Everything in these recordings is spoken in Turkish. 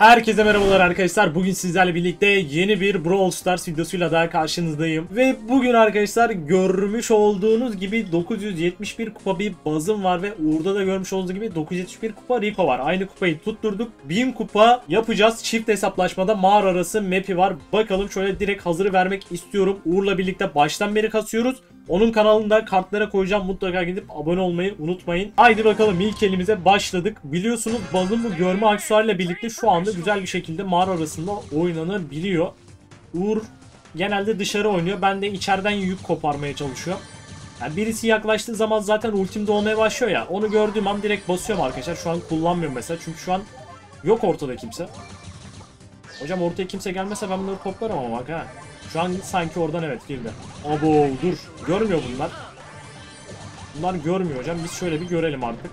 Herkese merhabalar arkadaşlar. Bugün sizlerle birlikte yeni bir Brawl Stars videosuyla daha karşınızdayım. Ve bugün arkadaşlar görmüş olduğunuz gibi 971 kupa bir bazım var ve Uğur'da da görmüş olduğunuz gibi 971 kupa Rico var. Aynı kupayı tutturduk. 1000 kupa yapacağız. Çift hesaplaşmada mağara arası map'i var. Bakalım şöyle direkt hazırı vermek istiyorum. Uğur'la birlikte baştan beri kasıyoruz. Onun kanalında kartlara koyacağım. Mutlaka gidip abone olmayı unutmayın. Haydi bakalım ilk elimize başladık. Biliyorsunuz bazım bu görme aksesuarıyla birlikte şu anda güzel bir şekilde mağara arasında oynanabiliyor. Uğur genelde dışarı oynuyor. Ben de içeriden yük koparmaya çalışıyorum. Yani birisi yaklaştığı zaman zaten ultimde olmaya başlıyor ya. Onu gördüğüm an direkt basıyorum arkadaşlar. Şu an kullanmıyorum mesela. Çünkü şu an yok ortada kimse. Hocam ortaya kimse gelmese ben bunları toplarım ama bak ha. Şu an sanki oradan evet girdi. Abo dur. Görmüyor bunlar. Bunlar görmüyor hocam. Biz şöyle bir görelim artık.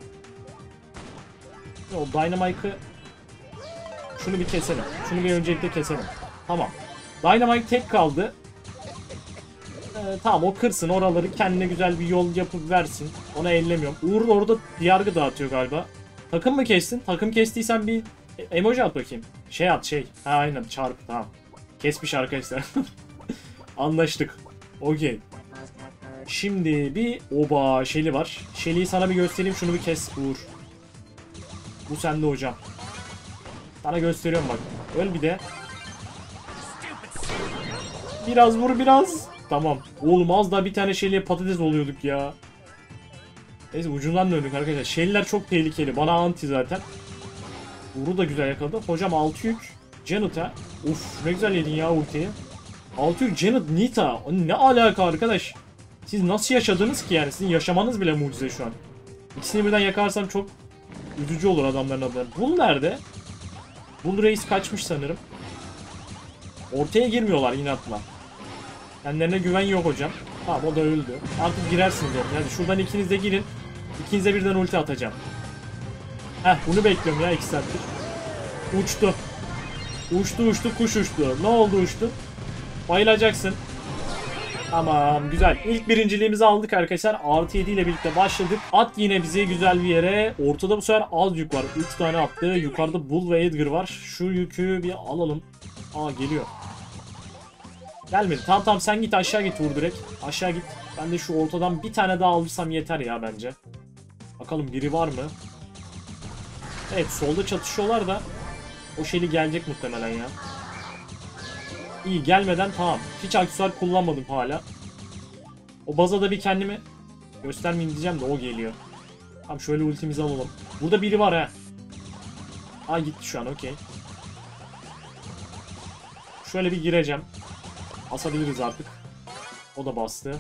O Dynamite'ı şunu bir keselim. Şunu bir öncelikle keselim. Tamam. Dynamite tek kaldı. Tamam o kırsın oraları, kendine güzel bir yol yapıp versin. Ona ellemiyorum. Uğur orada yargı dağıtıyor galiba. Takım mı kestin? Takım kestiysen bir emoji at bakayım. Şey at şey. Ha aynen çarpı tamam. Kesmiş arkadaşlar. Anlaştık. Okey. Şimdi bir oba Shelly var. Shelly'yi sana bir göstereyim. Şunu bir kes Uğur. Bu sende hocam. Sana gösteriyorum bak. Öl bir de. Biraz vur biraz. Tamam. Oğlum az daha bir tane Shelly'ye patates oluyorduk ya. Neyse ucundan döndük arkadaşlar. Shelly'ler çok tehlikeli. Bana anti zaten. Uğur'u da güzel yakaladı. Hocam 6 yük. Janet'a. Uf ne güzel yedin ya ultiyi. 6 yük Janet Nita. Ne alaka arkadaş? Siz nasıl yaşadınız ki yani? Sizin yaşamanız bile mucize şu an. İkisini birden yakarsam çok üzücü olur adamların adına. Bull nerede? Bull Reis kaçmış sanırım. Ortaya girmiyorlar inatla. Kendilerine güven yok hocam. Tamam o da öldü. Artık girersiniz ortaya. Hadi şuradan ikiniz de girin. İkinize birden ulti atacağım. Heh bunu bekliyorum ya 2 saattir. Uçtu. Uçtu kuş uçtu. Ne oldu uçtu? Bayılacaksın. Tamam güzel. İlk birinciliğimizi aldık arkadaşlar. Artı 7 ile birlikte başladık. At yine bizi güzel bir yere. Ortada bu sefer az yük var. 3 tane attı. Yukarıda Bull ve Edgar var. Şu yükü bir alalım. Aa geliyor. Gelmedi. Tamam sen git aşağı git vur direkt. Aşağı git. Ben de şu ortadan bir tane daha alırsam yeter ya bence. Bakalım biri var mı? Evet solda çatışıyorlar da. O Shelly gelecek muhtemelen ya. İyi gelmeden tamam. Hiç aksesuar kullanmadım hala. O baza da bir kendimi göstermeyeyim diyeceğim de o geliyor. Tamam şöyle ultimizi alalım. Burada biri var ha. Aa gitti şu an okey. Şöyle bir gireceğim. Asabiliriz artık. O da bastı.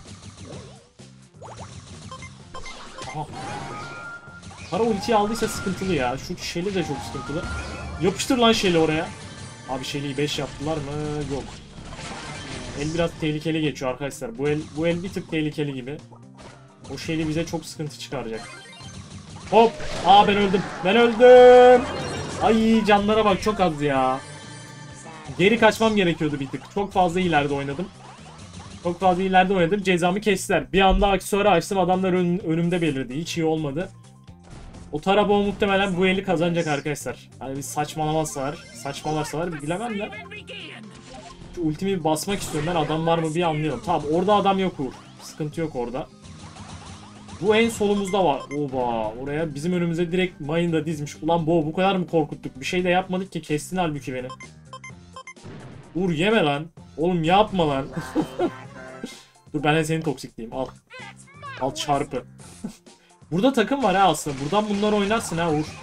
Aha. Para ultiyi aldıysa sıkıntılı ya. Şu Shelly de çok sıkıntılı. Yapıştır lan Shelly oraya. Abi Shelly'yi 5 yaptılar mı? Yok. El biraz tehlikeli geçiyor arkadaşlar. Bu el bir tık tehlikeli gibi. O Shelly bize çok sıkıntı çıkaracak. Hop! Aa ben öldüm. Ben öldüm. Ay canlara bak çok az ya. Geri kaçmam gerekiyordu bir tık. Çok fazla ileride oynadım. Çok fazla ileride oynadım. Cezamı kestiler. Bir anda aksesuarı açtım. Adamlar önümde belirdi. Hiç iyi olmadı. O Tarabo muhtemelen bu eli kazanacak arkadaşlar. Hani bir saçmalarsalar bilemem de. Şu ultimi basmak istiyorum ben, adam var mı bir anlayalım. Tamam orada adam yok Uğur. Sıkıntı yok orada. Bu en solumuzda var. Oba oraya bizim önümüze direkt mayını da dizmiş. Ulan bu kadar mı korkuttuk? Bir şey de yapmadık ki, kestin halbuki beni. Uğur yeme lan. Oğlum yapma lan. Dur ben de seni toksikleyeyim al. Al çarpı. Burada takım var ha aslında. Buradan bunlar oynarsın ha Uğur.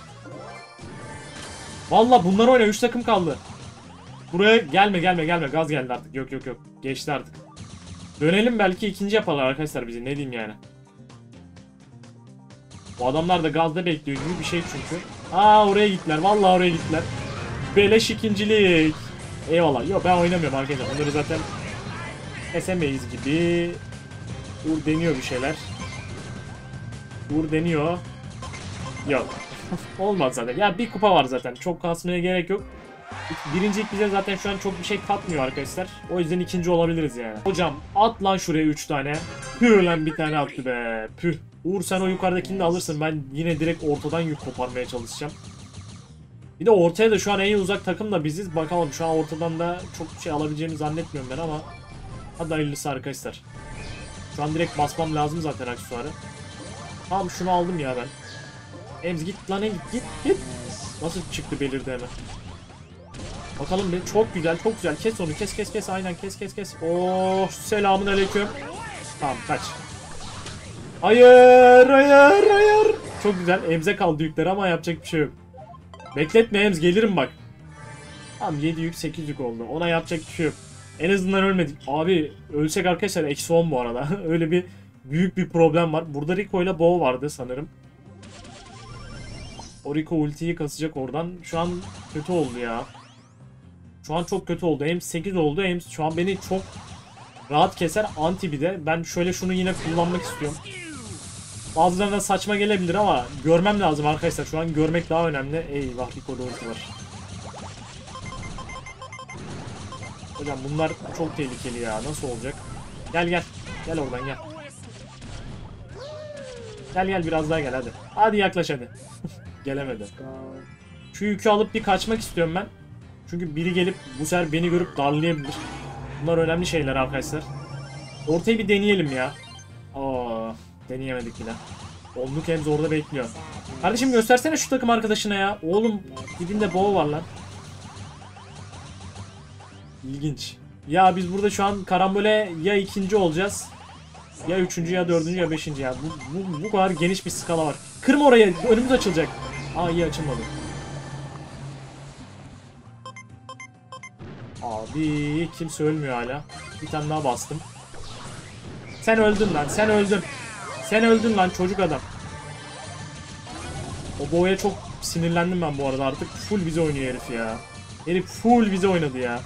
Valla bunlar oyna. 3 takım kaldı. Buraya gelme. Gaz geldi artık. Yok. Geçti artık. Dönelim belki ikinci yaparlar arkadaşlar bizi. Ne diyeyim yani. Bu adamlar da gazda bekliyor gibi bir şey çünkü. Aa oraya gittiler. Vallahi oraya gittiler. Beleş ikincilik. Eyvallah. Yok ben oynamıyorum arkadaşlar. Bunları zaten kesemeyiz gibi. Uğur deniyor bir şeyler. Uğur deniyor. Yok. Olmaz zaten. Ya bir kupa var zaten. Çok kasmaya gerek yok. Birincilik bize zaten şu an çok bir şey katmıyor arkadaşlar. O yüzden ikinci olabiliriz yani. Hocam at lan şuraya 3 tane. Püh lan bir tane attı be. Püh. Uğur sen o yukarıdakini de alırsın. Ben yine direkt ortadan yük koparmaya çalışacağım. Bir de ortaya da şu an en uzak takım da biziz. Bakalım şu an ortadan da çok şey alabileceğimi zannetmiyorum ben ama hadi hayırlısı arkadaşlar. Şu an direkt basmam lazım zaten aksesuarı. Tamam şunu aldım ya ben. Ems git lan, git. Nasıl çıktı belirdi hemen. Bakalım bir, çok güzel çok güzel, kes onu, kes aynen, kes. Oh, selamun aleyküm. Tamam kaç. Hayır. Çok güzel, Ems'e kaldı yükleri ama yapacak bir şey yok. Bekletme Ems, gelirim bak. Tamam 7 yük 8 yük oldu, ona yapacak bir şey yok. En azından ölmedik. Abi ölsek arkadaşlar eksi 10 bu arada. Öyle bir büyük bir problem var. Burada Rico ile Bo vardı sanırım. O Rico ultiyi kasacak oradan. Şu an kötü oldu ya. Şu an çok kötü oldu. Hem 8 oldu hem şu an beni çok rahat keser. Anti bir de. Ben şöyle şunu yine kullanmak istiyorum. Bazılarına saçma gelebilir ama görmem lazım arkadaşlar. Şu an görmek daha önemli. Eyvah, Rico'da ulti var. Hocam bunlar çok tehlikeli ya. Nasıl olacak? Gel. Gel oradan gel. Gel biraz daha gel hadi. Hadi yaklaş hadi. Gelemedi. Şu yükü alıp bir kaçmak istiyorum ben. Çünkü biri gelip bu sefer beni görüp darlayabilir. Bunlar önemli şeyler arkadaşlar. Ortayı bir deneyelim ya. Aa, deneyemedik bile. Onluk Ems orada bekliyor. Kardeşim göstersene şu takım arkadaşına ya. Oğlum dibinde Bo var lan. İlginç. Ya biz burada şu an karambole ya ikinci olacağız. Ya üçüncü ya dördüncü ya beşinci ya. Bu kadar geniş bir skala var. Kırma orayı, önümüz açılacak. Aa, iyi açılmadı. Abi kimse ölmüyor hala. Bir tane daha bastım. Sen öldün lan, sen öldün. Sen öldün lan çocuk adam. O Bo'ya çok sinirlendim ben bu arada artık. Full bize oynuyor herif ya. Herif full bize oynadı ya.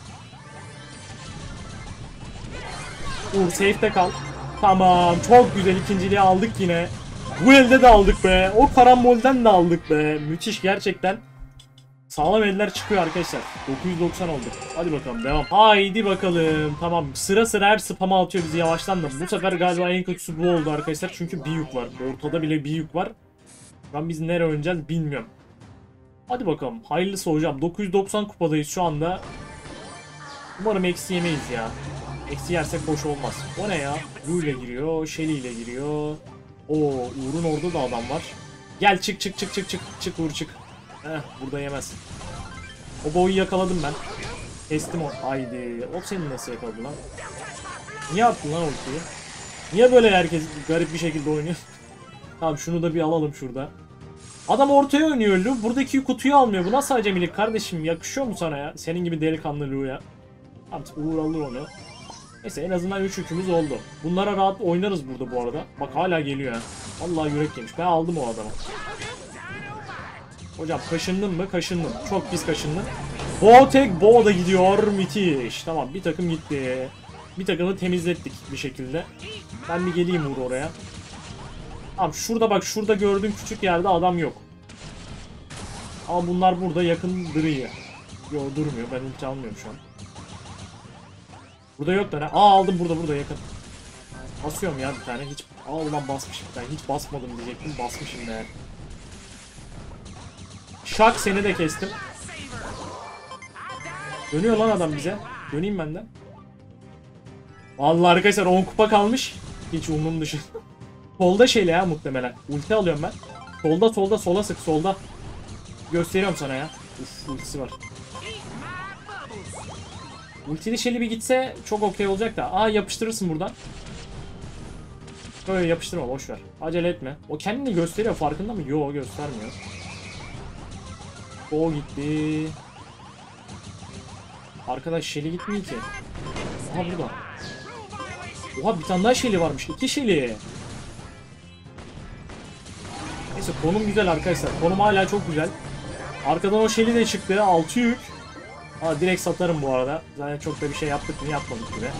Uğur safe'de kal. Tamam, çok güzel, ikinciliği aldık yine. Bu elde de aldık be. O karambolden de aldık be. Müthiş gerçekten. Sağlam eller çıkıyor arkadaşlar. 990 oldu. Hadi bakalım devam. Haydi bakalım. Tamam, sıra sıra her spam'a atıyor bizi yavaştan da. Bu sefer galiba en kötüsü bu oldu arkadaşlar. Çünkü bir yük var. Ortada bile bir yük var. Ben biz nereye oynayacağız bilmiyorum. Hadi bakalım. Hayırlısı hocam. 990 kupadayız şu anda. Umarım eksi yemeyiz ya. Eksi yersek hoş olmaz. O ne ya? Ru ile giriyor. Shelly ile giriyor. Oo, Uğur'un orada da adam var. Gel çık Uğur çık. Burada yemez. O boyu yakaladım ben. Kestim o. Haydi. O seni nasıl yakaladı lan? Niye attın lan ultiyi? Niye böyle herkes garip bir şekilde oynuyor? Tamam, şunu da bir alalım şurada. Adam ortaya oynuyor Lu. Buradaki kutuyu almıyor. Bu nasıl acemilik kardeşim? Yakışıyor mu sana ya? Senin gibi delikanlı Lu'ya. Tamam, Uğur alır onu. Neyse, en azından 3 yükümüz oldu. Bunlara rahat oynarız burada bu arada. Bak hala geliyor ha. Vallahi yürek yemiş. Ben aldım o adamı. Hocam kaşındın mı? Kaşındım. Çok pis kaşındım. Bo da gidiyor. Müthiş. Tamam, bir takım gitti. Bir takımı temizlettik bir şekilde. Ben bir geleyim Uğur oraya. Tamam, şurada bak, şurada gördüğüm küçük yerde adam yok. Ama bunlar burada yakın duruyor. Yok, durmuyor. Ben ulti almıyorum şu an. Burada yok da ne? Aldım, burada yakın. Basıyorum ya bir tane. Hiç ulan basmışım bir tane. Hiç basmadım diyecektim. Basmışım meğer. Şak, seni de kestim. Dönüyor lan adam bize. Döneyim ben de. Vallahi arkadaşlar 10 kupa kalmış. Hiç umrum dışı. Solda şeyle ya muhtemelen. Ulti alıyorum ben. Solda sola sık, solda. Gösteriyorum sana ya. Uf, ultisi var. Ultili şeyli bir gitse çok okey olacak da. Aa, yapıştırırsın buradan. Böyle yapıştırma, boşver. Acele etme. O kendini gösteriyor, farkında mı? Yo, göstermiyor. O gitti. Arkadaş Shelly gitmiyor ki. Aha, burada. Oha, bir tane daha Shelly varmış. 2 Shelly. Neyse, konum güzel arkadaşlar. Konum hala çok güzel. Arkadan o Shelly de çıktı. 6 yük. Aa, direkt satarım bu arada. Zaten çok da bir şey yaptık mı yapmadık gibi.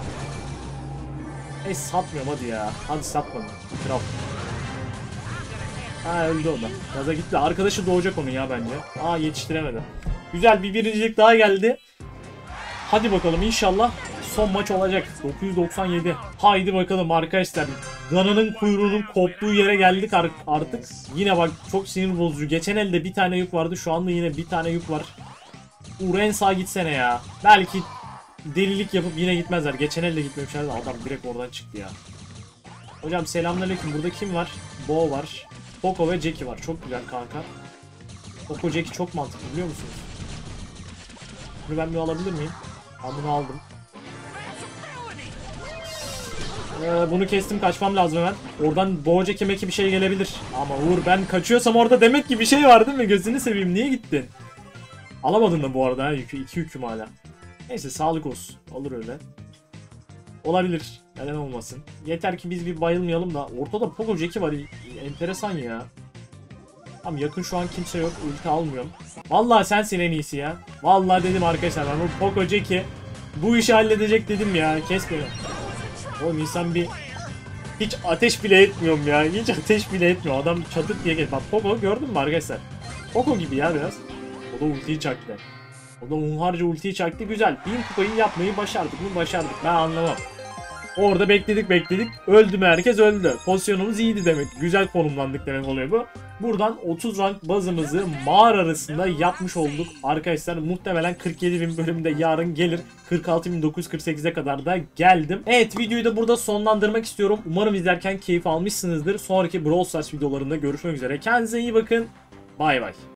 Neyse, satmıyorum hadi ya. Hadi satmadım. Kral. Ha, öldü o da. Gaza gitti. Arkadaşı doğacak onun ya bence. Aa, yetiştiremedi. Güzel bir birincilik daha geldi. Hadi bakalım, inşallah son maç olacak. 997. Haydi bakalım arkadaşlar. dananın kuyruğunun koptuğu yere geldik artık. Yine bak çok sinir bozucu. Geçen elde bir tane yük vardı. Şu anda yine bir tane yük var. Uğur en sağa gitsene ya. Belki delilik yapıp yine gitmezler. Geçen elde gitmemişler de adam direkt oradan çıktı ya. Hocam selamünaleyküm. Burada kim var? Bo var. Poco ve Jackie var. Çok güzel kanka. Poco Jackie çok mantıklı biliyor musunuz? Bunu ben bir alabilir miyim? Ben bunu aldım. Bunu kestim, kaçmam lazım hemen. Oradan boğaca kemeki bir şey gelebilir. Ama Uğur ben kaçıyorsam orada demek ki bir şey var değil mi? Gözünü seveyim, niye gittin? Alamadın da bu arada ha, yükü. 2 yüküm hala. Neyse sağlık olsun. Olur öyle. Olabilir. Neden olmasın. Yeter ki biz bir bayılmayalım da. Ortada Poco Jackie var. Enteresan ya. Tamam yakın şu an kimse yok. Ulti almıyorum. Vallahi sensin en iyisi ya. Vallahi dedim arkadaşlar ben bu Poco Jackie bu işi halledecek dedim ya. Kes beni. Oğlum insan bir hiç ateş bile etmiyorum ya. Hiç ateş bile etmiyor. Adam çatık diye gel. Bak Poco gördün mü arkadaşlar? Poco gibi ya biraz. O da ultiyi çaktı. O da unharca ultiyi çaktı. Güzel. 1000 kupayı yapmayı başardık mı? Başardık. Ben anlamam. Orada bekledik. Öldü mü herkes öldü. Pozisyonumuz iyiydi demek. Güzel konumlandık demek oluyor bu. Buradan 30 rank bazımızı mağara arasında yapmış olduk. Arkadaşlar muhtemelen 47.000 bölümde yarın gelir. 46.948'e kadar da geldim. Evet videoyu da burada sonlandırmak istiyorum. Umarım izlerken keyif almışsınızdır. Sonraki Brawl Stars videolarında görüşmek üzere. Kendinize iyi bakın. Bay bay.